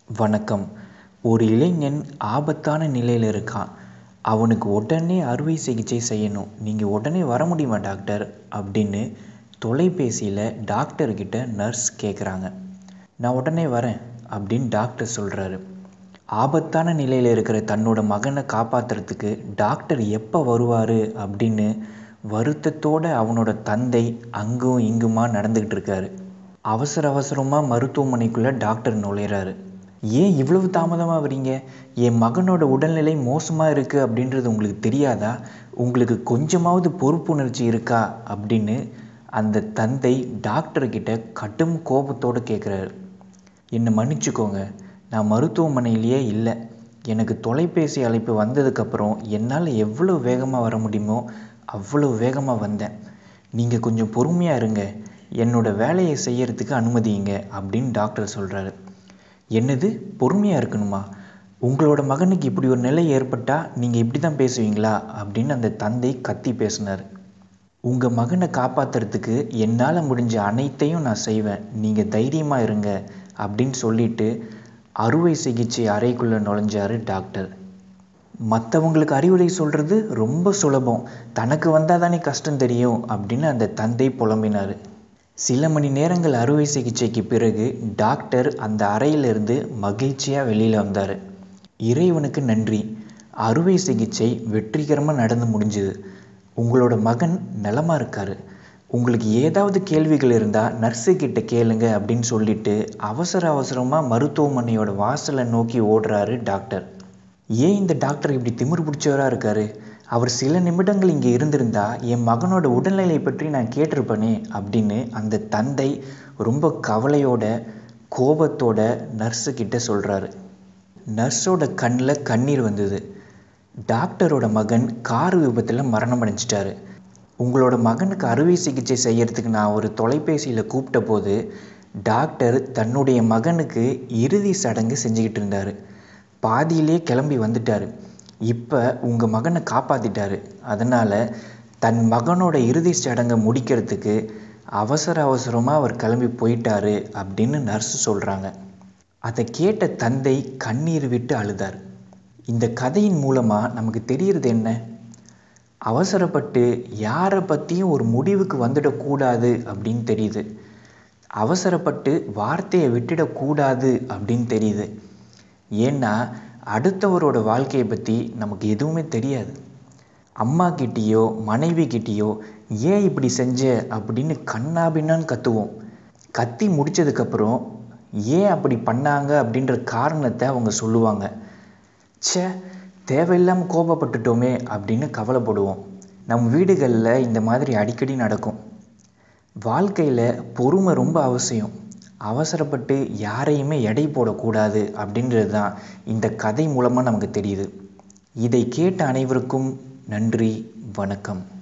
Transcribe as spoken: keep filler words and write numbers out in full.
வணக்கம். ஒரு இளைஞன் ஆபத்தான நிலையில் இருக்கான். அவனுக்கு உடனே அறுவை சிகிச்சை செய்யணும். நீங்கள் உடனே வர முடியுமா டாக்டர் அப்படின்னு தொலைபேசியில் டாக்டர்கிட்ட நர்ஸ் கேட்குறாங்க. நான் உடனே வரேன் அப்படின்னு டாக்டர் சொல்கிறாரு. ஆபத்தான நிலையில் இருக்கிற தன்னோட மகனை காப்பாற்றுறதுக்கு டாக்டர் எப்போ வருவார் அப்படின்னு வருத்தத்தோடு அவனோட தந்தை அங்கும் இங்குமா நடந்துக்கிட்டு இருக்காரு. அவசர அவசரமாக மருத்துவமனைக்குள்ளே டாக்டர் நுழையிறாரு. ஏன் இவ்வளவு தாமதமாக வரீங்க? என் மகனோட உடல்நிலை மோசமாக இருக்குது அப்படின்றது உங்களுக்கு தெரியாதா? உங்களுக்கு கொஞ்சமாவது பொறுப்புணர்ச்சி இருக்கா அப்படின்னு அந்த தந்தை டாக்டர்கிட்ட கடும் கோபத்தோடு கேட்குறாரு. என்னை மன்னிச்சுக்கோங்க, நான் மருத்துவமனையிலேயே இல்லை. எனக்கு தொலைபேசி அழைப்பு வந்ததுக்கப்புறம் என்னால் எவ்வளோ வேகமாக வர முடியுமோ அவ்வளோ வேகமாக வந்தேன். நீங்கள் கொஞ்சம் பொறுமையாக இருங்க, என்னோட வேலையை செய்யறதுக்கு அனுமதிங்க அப்படின்னு டாக்டர் சொல்கிறாரு. என்னது, பொறுமையாக இருக்கணுமா? உங்களோட மகனுக்கு இப்படி ஒரு நிலை ஏற்பட்டால் நீங்கள் இப்படி தான் பேசுவீங்களா அப்படின்னு அந்த தந்தை கத்தி பேசினார். உங்கள் மகனை காப்பாற்றுறதுக்கு என்னால் முடிஞ்ச அனைத்தையும் நான் செய்வேன், நீங்கள் தைரியமாக இருங்க அப்படின்னு சொல்லிட்டு அறுவை சிகிச்சை அறைக்குள்ளே நுழைஞ்சார் டாக்டர். மற்றவங்களுக்கு அறிவுரை சொல்கிறது ரொம்ப சுலபம், தனக்கு வந்தால் தானே கஷ்டம் தெரியும் அப்படின்னு அந்த தந்தை புலம்பினார். சில மணி நேரங்கள் அறுவை சிகிச்சைக்கு பிறகு டாக்டர் அந்த அறையிலிருந்து மகிழ்ச்சியாக வெளியில் வந்தார். இறைவனுக்கு நன்றி, அறுவை சிகிச்சை வெற்றிகரமாக நடந்து முடிஞ்சுது. உங்களோட மகன் நலமாக இருக்கார். உங்களுக்கு ஏதாவது கேள்விகள் இருந்தால் நர்ஸுக்கிட்ட கேளுங்க அப்படின்னு சொல்லிட்டு அவசர அவசரமாக மருத்துவமனையோட வாசலை நோக்கி ஓடுறாரு டாக்டர். ஏன் இந்த டாக்டர் இப்படி திமிரு பிடிச்சவராக இருக்கார்? அவர் சில நிமிடங்கள் இங்கே இருந்திருந்தா என் மகனோட உடல்நிலை பற்றி நான் கேட்டிருப்பேனே அப்படின்னு அந்த தந்தை ரொம்ப கவலையோட கோபத்தோட நர்ஸுக்கிட்ட சொல்கிறாரு. நர்ஸோட கண்ணில் கண்ணீர் வந்தது. டாக்டரோட மகன் கார் விபத்தில் மரணம் அடைஞ்சிட்டாரு. உங்களோட மகனுக்கு அறுவை சிகிச்சை செய்யறதுக்கு நான் ஒரு தொலைபேசியில் கூப்பிட்ட போது டாக்டர் தன்னுடைய மகனுக்கு இறுதி சடங்கு செஞ்சுக்கிட்டு இருந்தார். பாதியிலே கிளம்பி வந்துட்டார். இப்போ உங்கள் மகனை காப்பாற்றிட்டாரு. அதனால் தன் மகனோட இறுதி சடங்கை முடிக்கிறதுக்கு அவசர அவசரமாக அவர் கிளம்பி போயிட்டாரு அப்படின்னு நர்ஸ் சொல்கிறாங்க. அதை கேட்ட தந்தை கண்ணீர் விட்டு அழுதார். இந்த கதையின் மூலமாக நமக்கு தெரிகிறது என்ன? அவசரப்பட்டு யாரை பற்றியும் ஒரு முடிவுக்கு வந்துடக்கூடாது அப்படின்னு தெரியுது. அவசரப்பட்டு வார்த்தையை விட்டுடக்கூடாது அப்படின்னு தெரியுது. ஏன்னா அடுத்தவரோட வாழ்க்கையை பற்றி நமக்கு எதுவுமே தெரியாது. அம்மா கிட்டேயோ மனைவி கிட்டேயோ ஏன் இப்படி செஞ்ச அப்படின்னு கண்ணாபின்னான்னு கத்துவோம். கத்தி முடித்ததுக்கப்புறம் ஏன் அப்படி பண்ணாங்க அப்படின்ற காரணத்தை அவங்க சொல்லுவாங்க. ச்சே, தேவையில்லாமல் கோபப்பட்டுட்டோமே அப்படின்னு கவலைப்படுவோம். நம் வீடுகளில் இந்த மாதிரி அடிக்கடி நடக்கும். வாழ்க்கையில் பொறுமை ரொம்ப அவசியம். அவசரப்பட்டு யாரையுமே எடை போடக்கூடாது அப்படின்றது தான் இந்த கதை மூலமாக நமக்கு தெரியுது. இதை கேட்ட அனைவருக்கும் நன்றி, வணக்கம்.